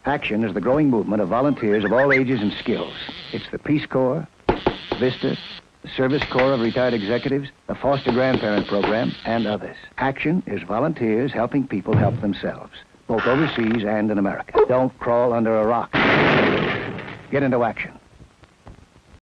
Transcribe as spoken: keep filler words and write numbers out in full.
Action is the growing movement of volunteers of all ages and skills. It's the Peace Corps, Vista, the Service Corps of Retired Executives, the Foster Grandparent Program, and others. Action is volunteers helping people help themselves, both overseas and in America. Don't crawl under a rock. Get into action.